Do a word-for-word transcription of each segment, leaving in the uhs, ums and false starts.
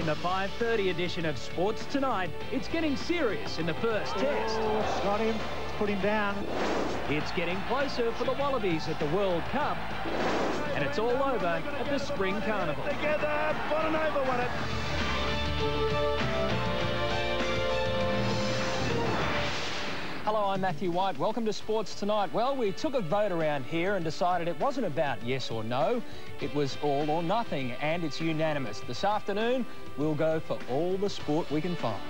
In the five thirty edition of Sports Tonight, it's getting serious in the first test. Oh, got him. Put him down. It's getting closer for the Wallabies at the World Cup. And it's all over at the Spring Carnival. Together, Bonanova won it. Hello, I'm Matthew White. Welcome to Sports Tonight. Well, we took a vote around here and decided it wasn't about yes or no. It was all or nothing, and it's unanimous. This afternoon, we'll go for all the sport we can find.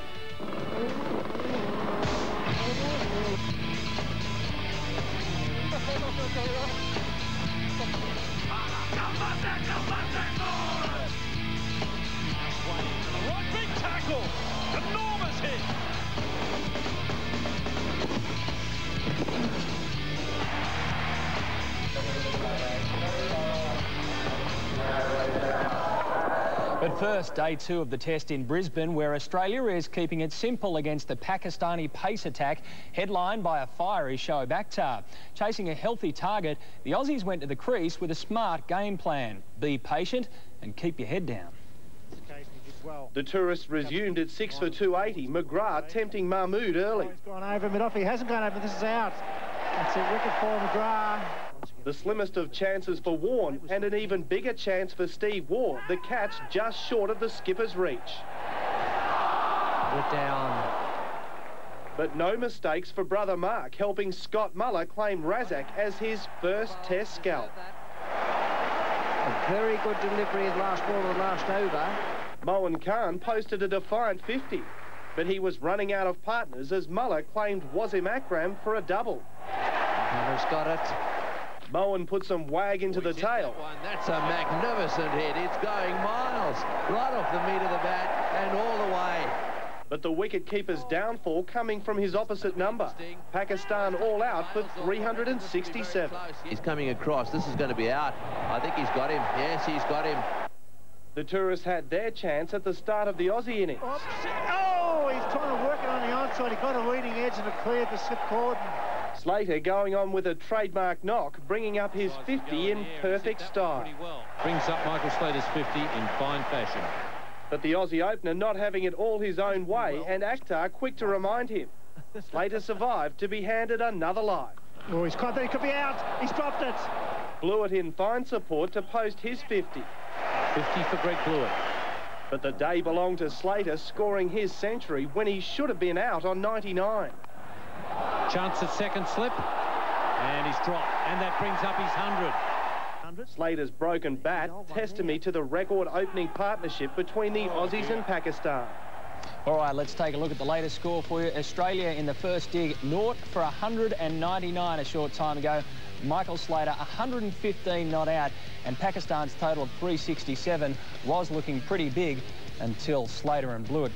Right, big tackle. Enormous hit. But first, day two of the test in Brisbane, where Australia is keeping it simple against the Pakistani pace attack, headlined by a fiery Shoaib Akhtar. Chasing a healthy target, the Aussies went to the crease with a smart game plan. Be patient and keep your head down. The tourists resumed at six for two eighty. McGrath tempting Mahmood early. He's gone over mid-off. He hasn't gone over. This is out. That's a wicket for McGrath. The slimmest of chances for Warne, and an even bigger chance for Steve Waugh. The catch just short of the skipper's reach. Put down. But no mistakes for brother Mark, helping Scott Muller claim Razak as his first test scalp. A very good delivery of the last ball of the last over. Mohan Khan posted a defiant fifty, but he was running out of partners as Muller claimed Wasim Akram for a double. Muller's got it. Mohan put some wag into the tail. That That's a magnificent hit. It's going miles, right off the meat of the bat and all the way. But the wicket-keeper's downfall coming from his opposite number. Pakistan all out for three hundred sixty-seven. He's coming across. This is going to be out. I think he's got him. Yes, he's got him. The tourists had their chance at the start of the Aussie innings. Oh, he's trying to work it on the onside. He got a leading edge and it cleared the slip cord. Slater going on with a trademark knock, bringing up his fifty in perfect style. Brings up Michael Slater's fifty in fine fashion. But the Aussie opener not having it all his own way, and Akhtar quick to remind him. Slater survived to be handed another life. Oh, he's caught that. He could be out. He's dropped it. Blewett in fine support to post his fifty. fifty for Greg Blewett. But the day belonged to Slater, scoring his century when he should have been out on ninety-nine. Chance at second slip, and he's dropped, and that brings up his hundred. Slater's broken bat, testimony to the record opening partnership between the Aussies and Pakistan. All right, let's take a look at the latest score for you. Australia in the first dig, naught for one hundred ninety-nine a short time ago. Michael Slater, one hundred fifteen not out, and Pakistan's total of three sixty-seven was looking pretty big until Slater and Blewett.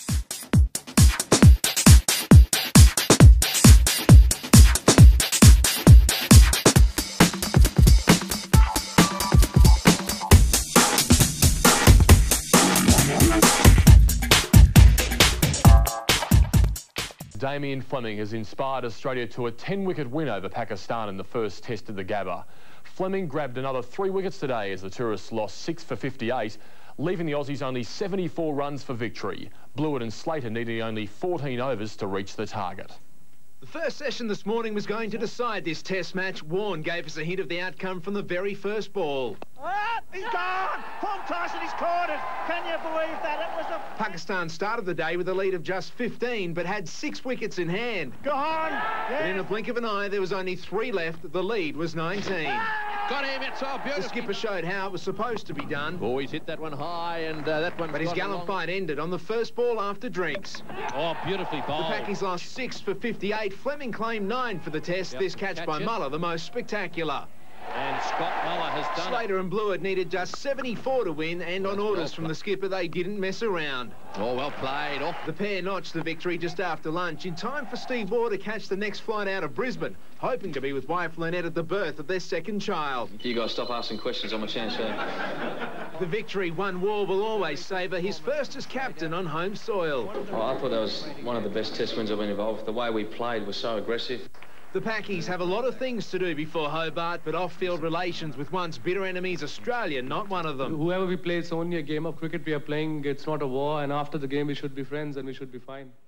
Damien Fleming has inspired Australia to a ten-wicket win over Pakistan in the first test of the Gabba. Fleming grabbed another three wickets today as the tourists lost six for fifty-eight, leaving the Aussies only seventy-four runs for victory. Blewett and Slater needing only fourteen overs to reach the target. The first session this morning was going to decide this test match. Warne gave us a hint of the outcome from the very first ball. Ah, he's gone! Paul Tyson, he's caught it! Can you believe that? It was a... Pakistan started the day with a lead of just fifteen, but had six wickets in hand. Gone! Yes. But in a blink of an eye, there was only three left. The lead was nineteen. Got him, it's so beautiful. The skipper showed how it was supposed to be done. Oh, he's hit that one high, and uh, that one. But his gallant along. fight ended on the first ball after drinks. Oh, beautifully bowled. The Pakis lost six for fifty-eight. Fleming claimed nine for the test. Yep. This catch, catch by it. Muller, the most spectacular. And Scott Muller has done Slater it. and Blewett needed just seventy-four to win, and on orders from the skipper, they didn't mess around. Oh, well played. Oh. The pair notched the victory just after lunch, in time for Steve Waugh to catch the next flight out of Brisbane, hoping to be with wife Lynette at the birth of their second child. You guys stop asking questions, I'm a chance for The victory won Waugh will always savour his first as captain on home soil. Oh, I thought that was one of the best test wins I've been involved with. The way we played was so aggressive. The The Packies have a lot of things to do before Hobart, but off-field relations with once bitter enemies Australia, not one of them. Whoever we play, it's only a game of cricket we are playing. It's not a war, and after the game we should be friends and we should be fine.